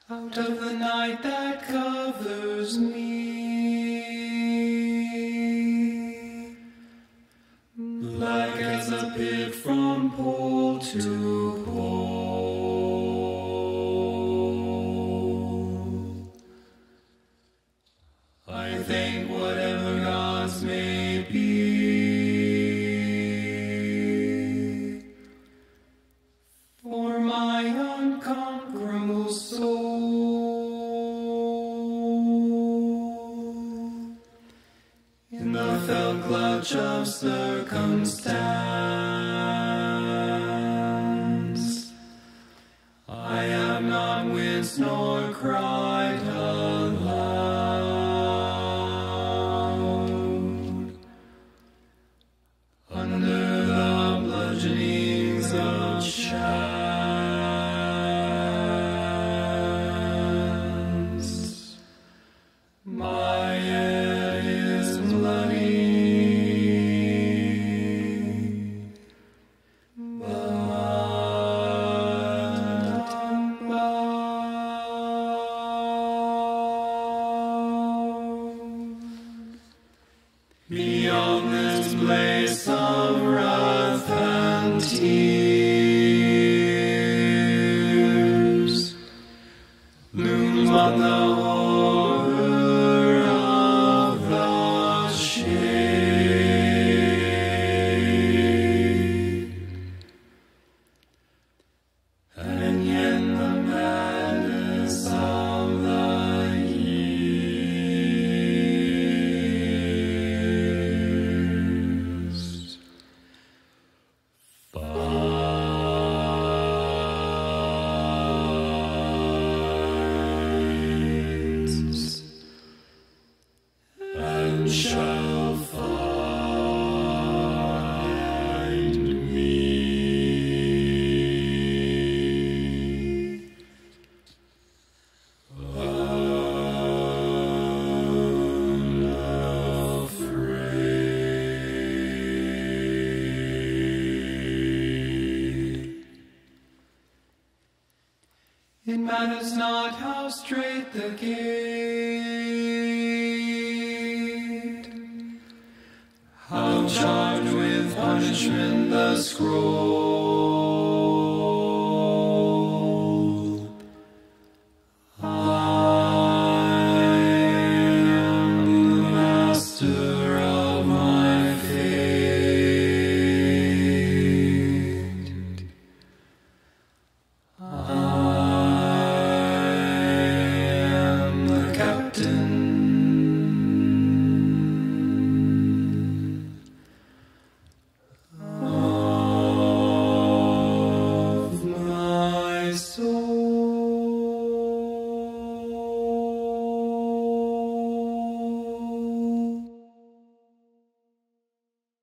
Out of the night that covers me, black as a pit from pole to pole. I thank whatever gods may be for my unconquerable soul. In the fell clutch of circumstance, I have not winced nor cried aloud. Under the bludgeonings of chance, my head is bloody, but unbowed. Beyond this place of wrath and tears looms on the horror of the shade, and yet the madness of the years finds and shall find me unafraid. It matters not how straight the gate, how charged with punishment the scroll.